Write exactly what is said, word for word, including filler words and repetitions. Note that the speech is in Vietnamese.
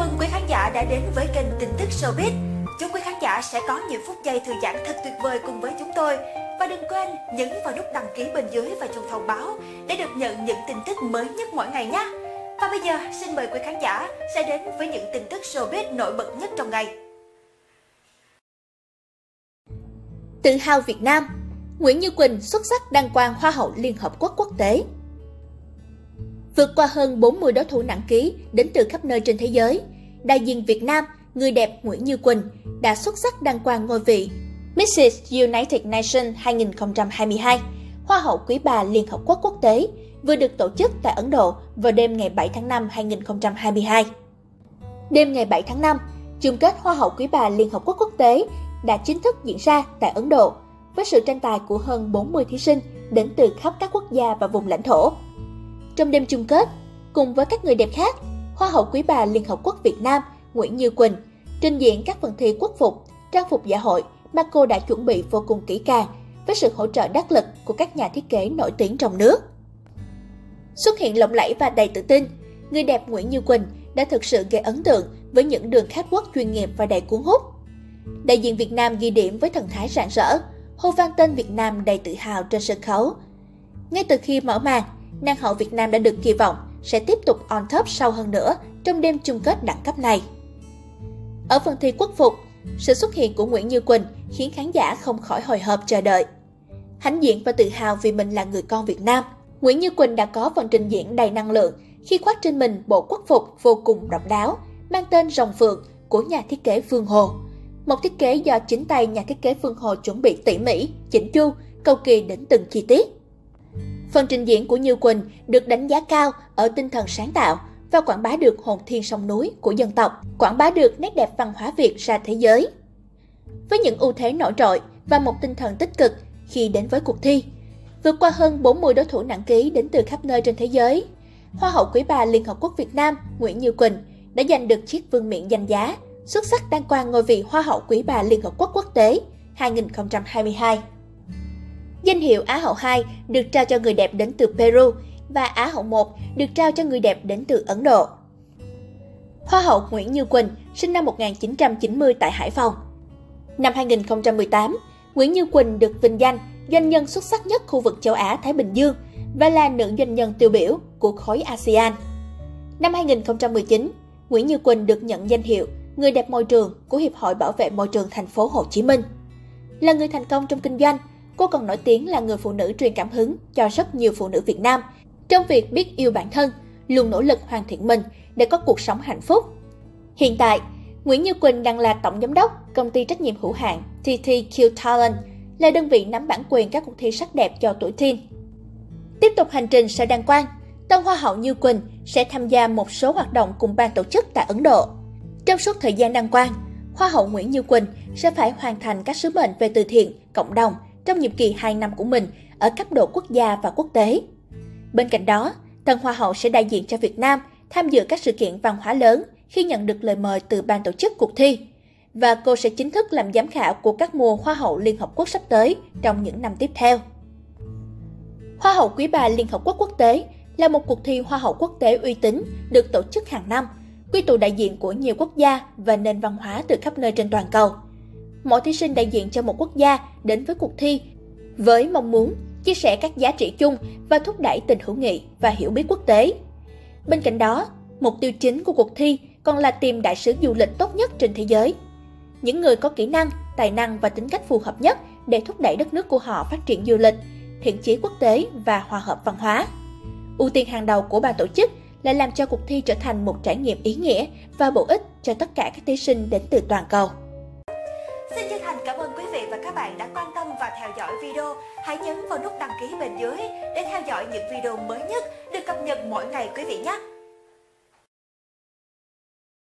mừng quý khán giả đã đến với kênh tin tức showbiz. Chúc quý khán giả sẽ có nhiều phút giây thư giãn thật tuyệt vời cùng với chúng tôi. Và đừng quên nhấn vào nút đăng ký bên dưới và chuông thông báo để được nhận những tin tức mới nhất mỗi ngày nhé. Và bây giờ xin mời quý khán giả sẽ đến với những tin tức showbiz nổi bật nhất trong ngày. Tự hào Việt Nam, Nguyễn Như Quỳnh xuất sắc đăng quang Hoa hậu Liên Hợp Quốc quốc tế. Vượt qua hơn bốn mươi đối thủ nặng ký đến từ khắp nơi trên thế giới, đại diện Việt Nam, người đẹp Nguyễn Như Quỳnh đã xuất sắc đăng quang ngôi vị Miss United Nations hai nghìn không trăm hai mươi hai, Hoa hậu Quý bà Liên Hợp Quốc quốc tế, vừa được tổ chức tại Ấn Độ vào đêm ngày bảy tháng năm hai nghìn không trăm hai mươi hai. Đêm ngày bảy tháng năm, chung kết Hoa hậu Quý bà Liên Hợp Quốc quốc tế đã chính thức diễn ra tại Ấn Độ, với sự tranh tài của hơn bốn mươi thí sinh đến từ khắp các quốc gia và vùng lãnh thổ. Trong đêm chung kết, cùng với các người đẹp khác, Hoa hậu Quý bà Liên Hợp Quốc Việt Nam Nguyễn Như Quỳnh trình diễn các phần thi quốc phục, trang phục dạ hội mà cô đã chuẩn bị vô cùng kỹ càng với sự hỗ trợ đắc lực của các nhà thiết kế nổi tiếng trong nước. Xuất hiện lộng lẫy và đầy tự tin, người đẹp Nguyễn Như Quỳnh đã thực sự gây ấn tượng với những đường catwalk chuyên nghiệp và đầy cuốn hút. Đại diện Việt Nam ghi điểm với thần thái rạng rỡ, hô vang tên Việt Nam đầy tự hào trên sân khấu. Ngay từ khi mở màn, nàng hậu Việt Nam đã được kỳ vọng sẽ tiếp tục on top sâu hơn nữa trong đêm chung kết đẳng cấp này. Ở phần thi quốc phục, sự xuất hiện của Nguyễn Như Quỳnh khiến khán giả không khỏi hồi hộp chờ đợi. Hãnh diện và tự hào vì mình là người con Việt Nam, Nguyễn Như Quỳnh đã có phần trình diễn đầy năng lượng khi khoác trên mình bộ quốc phục vô cùng độc đáo, mang tên Rồng Phượng của nhà thiết kế Phương Hồ. Một thiết kế do chính tay nhà thiết kế Phương Hồ chuẩn bị tỉ mỉ, chỉnh chu, cầu kỳ đến từng chi tiết. Phần trình diễn của Như Quỳnh được đánh giá cao ở tinh thần sáng tạo và quảng bá được hồn thiên sông núi của dân tộc, quảng bá được nét đẹp văn hóa Việt ra thế giới. Với những ưu thế nổi trội và một tinh thần tích cực khi đến với cuộc thi, vượt qua hơn bốn mươi đối thủ nặng ký đến từ khắp nơi trên thế giới, Hoa hậu Quý bà Liên Hợp Quốc Việt Nam Nguyễn Như Quỳnh đã giành được chiếc vương miện danh giá, xuất sắc đăng quang ngôi vị Hoa hậu Quý bà Liên Hợp Quốc quốc tế hai nghìn không trăm hai mươi hai. Danh hiệu Á hậu hai được trao cho người đẹp đến từ Peru và Á hậu một được trao cho người đẹp đến từ Ấn Độ. Hoa hậu Nguyễn Như Quỳnh sinh năm một nghìn chín trăm chín mươi tại Hải Phòng. Năm hai nghìn không trăm mười tám, Nguyễn Như Quỳnh được vinh danh doanh nhân xuất sắc nhất khu vực châu Á-Thái Bình Dương và là nữ doanh nhân tiêu biểu của khối a sê an. Năm hai nghìn không trăm mười chín, Nguyễn Như Quỳnh được nhận danh hiệu Người đẹp môi trường của Hiệp hội Bảo vệ môi trường thành phố Hồ Chí Minh. Là người thành công trong kinh doanh, cô còn nổi tiếng là người phụ nữ truyền cảm hứng cho rất nhiều phụ nữ Việt Nam trong việc biết yêu bản thân, luôn nỗ lực hoàn thiện mình để có cuộc sống hạnh phúc. Hiện tại, Nguyễn Như Quỳnh đang là tổng giám đốc công ty trách nhiệm hữu hạn tê tê Q Talent, là đơn vị nắm bản quyền các cuộc thi sắc đẹp cho tuổi teen. Tiếp tục hành trình sau đăng quang, tân Hoa hậu Như Quỳnh sẽ tham gia một số hoạt động cùng ban tổ chức tại Ấn Độ. Trong suốt thời gian đăng quang, Hoa hậu Nguyễn Như Quỳnh sẽ phải hoàn thành các sứ mệnh về từ thiện, cộng đồng trong nhiệm kỳ hai năm của mình ở cấp độ quốc gia và quốc tế. Bên cạnh đó, tân Hoa hậu sẽ đại diện cho Việt Nam tham dự các sự kiện văn hóa lớn khi nhận được lời mời từ ban tổ chức cuộc thi. Và cô sẽ chính thức làm giám khảo của các mùa Hoa hậu Liên Hợp Quốc sắp tới trong những năm tiếp theo. Hoa hậu Quý bà Liên Hợp Quốc quốc tế là một cuộc thi Hoa hậu quốc tế uy tín được tổ chức hàng năm, quy tụ đại diện của nhiều quốc gia và nền văn hóa từ khắp nơi trên toàn cầu. Mỗi thí sinh đại diện cho một quốc gia đến với cuộc thi với mong muốn chia sẻ các giá trị chung và thúc đẩy tình hữu nghị và hiểu biết quốc tế. Bên cạnh đó, mục tiêu chính của cuộc thi còn là tìm đại sứ du lịch tốt nhất trên thế giới. Những người có kỹ năng, tài năng và tính cách phù hợp nhất để thúc đẩy đất nước của họ phát triển du lịch, thiện chí quốc tế và hòa hợp văn hóa. Ưu tiên hàng đầu của ban tổ chức là làm cho cuộc thi trở thành một trải nghiệm ý nghĩa và bổ ích cho tất cả các thí sinh đến từ toàn cầu. Xin chân thành cảm ơn quý vị và các bạn đã quan tâm và theo dõi video. Hãy nhấn vào nút đăng ký bên dưới để theo dõi những video mới nhất được cập nhật mỗi ngày quý vị nhé.